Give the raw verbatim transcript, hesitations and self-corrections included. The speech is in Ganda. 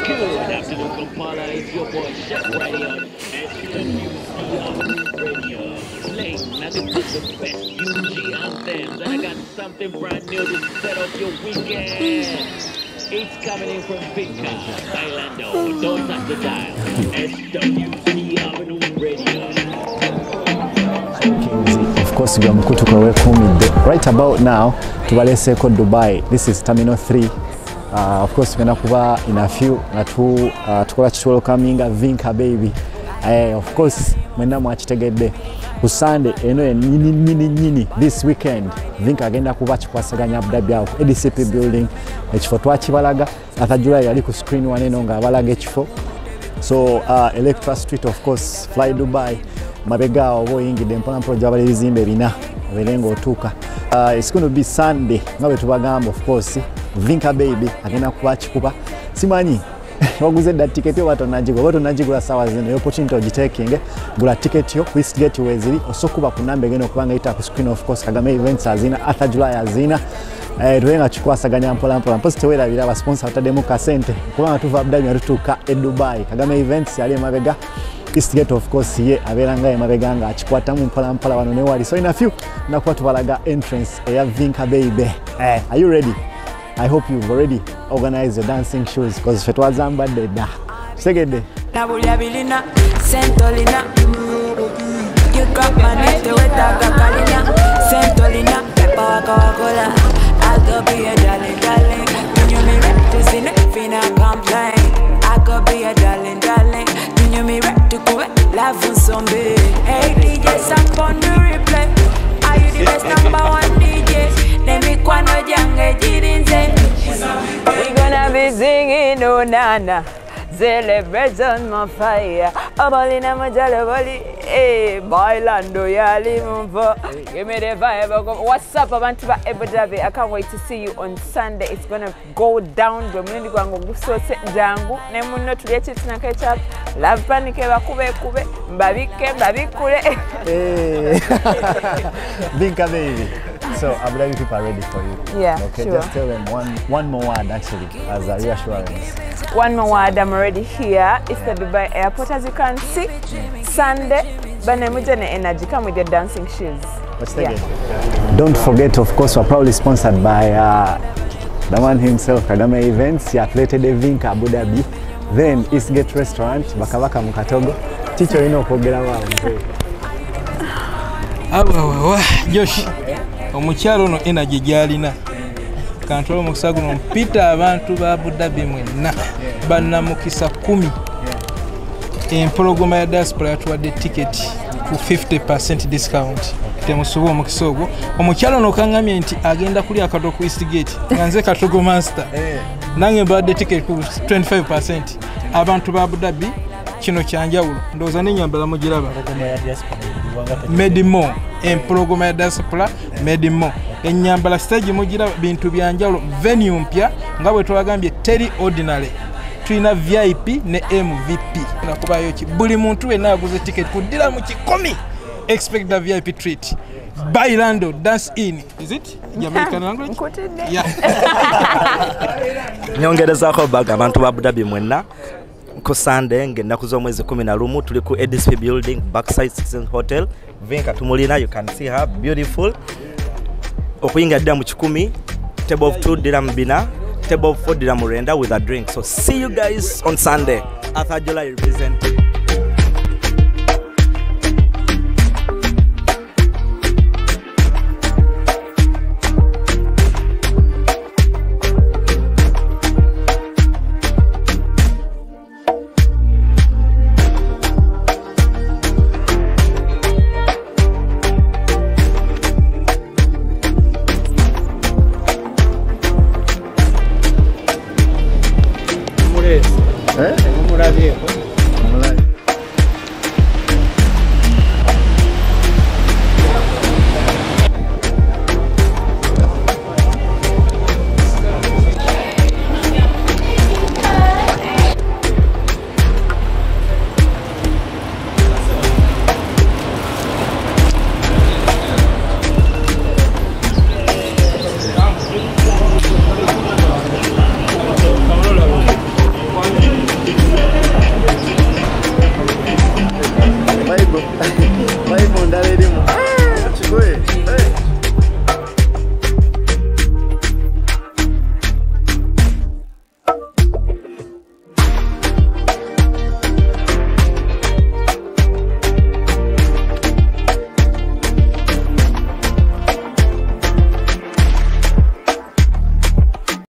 Good afternoon, Kampala. It's your boy Chef right here on S W C Radio. Playing nothing but the best U G anthems. And I got something brand new to set off your weekend. It's coming in from Vinca, Bailando. Don't touch the dial. S W C Radio. Of course, we are Mukutu right about now to Valeseko, Dubai. This is Terminal three. Uh, of course, we're going to in a few na tu tukola chitolo coming Vinca baby. Uh, of course, mwenda mwachitegedde ku Sunday eno nini nini nini this weekend Vinca agenda kuba chikwasaganya Abu Dhabi ku A D C P building ekifo twakibalaga atajula yali ku screen waneno nga abalaga ekifo. So uh, Electra Street, of course, Fly Dubai mabega obo yingide mpona project abali bizimbe bina belengo otuka. Uh, it's going to be Sunday ngabe tubagamba, of course Vinca baby agenda kuba chikuba simanyi waguze da ticket yo watu najigwa watu najigwa sawa zino yo opportunity ogitaking gula ticket yo ku Eastgate wezili osokuba ku nambe geno kubanga ita ku screen, of course Kagame events azina ata July azina eh tuwenga chikwasaganya mpola mpola mposi tewera bila ba sponsor atademu ka sente kubanga tuva Abu Dhabi tutuka e Dubai Kagame events yali mabega Eastgate, of course ye aberanga emabega nga achikwata mu mpola mpola wano ne wali. So in a few nakuwa tubalaga entrance ya Vinca baby. Eh, are you ready? I hope you've already organized your dancing shoes because it was a bad day. Segede. Nabuliabilina, Sentolina. You got my name to it, Kakalina. Sentolina, Peppa Coca-Cola. I could be a darling, darling. When you me rap to see it, finna complain. I could be a darling, darling. When you me rap to go it, love for some big. Hey D J, some on the replay. Are you the best number one D J? Let me kwano jange jirinze. We gonna be singing oh nana, celebration my fire. Abalina majale bali, eh, bailando yali mumpo. Give me the vibe. What's up, abantu ba Abu Dhabi? I can't wait to see you on Sunday. It's gonna go down. Gomwendi gwango gusose jangu. Nemuno tuliye tina ketchup. Love panike bakube kube. Mbabike mbabikule. Hey, Vinca baby. So Abu Dhabi people are ready for you. Yeah, okay, sure. Just tell them one one more word actually as a reassurance. One more word, I'm already here. It's the Dubai airport, as you can see. Sunday, Banemujane Energy, come with your dancing shoes. What's the yeah. Don't forget, of course, we're proudly sponsored by uh, the man himself, Kagame Events. He athleted the Vinca Abu Dhabi. Then Eastgate Restaurant, Bakabaka Mukatogo. Teacher, you know, Kogera wa mzee. Awa awa Josh. Omukyalo no energy gyalina kantola mukisagu no mpita abantu ba Abu Dhabi mwenna banna mukisa kumi empologoma ya diaspora yatuwadde ticket ku fifty percent discount temusubo mukisogo omukyalo no kangamye nti agenda kuli akato ku Eastgate nganze katogo master nange badde ticket ku twenty-five percent abantu ba Abu Dhabi kino kyanjawulo ndoza nenyambala mugiraba Medimo empologoma ya diaspora Medimo enyambala stage mugira bintu byanjalo venue mpya nga bwe twagambye teri ordinary tuina V I P ne M V P nakubayo ki buli muntu we naguze ticket kudira mu kikomi expect the V I P treat Bailando dance in is it Jamaican language yeah nyongereza ko baga abantu ba Abu Dhabi mwenna ku Sunday ngenda kuzo mwezi kumi na lumu tuli ku A D C P building backside Citizen Hotel Vinca tumulina. You can see her beautiful. Okuyinga dira mu kikumi, table of two dira mbina, table of four dira murenda with a drink. So see you guys on Sunday. Arthur July representing. Eh?